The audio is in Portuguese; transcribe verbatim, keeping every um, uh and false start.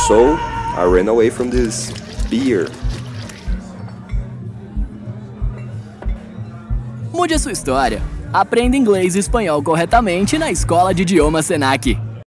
So I ran away from this beer. Mude a sua história. Aprenda inglês e espanhol corretamente na Escola de Idiomas Senac.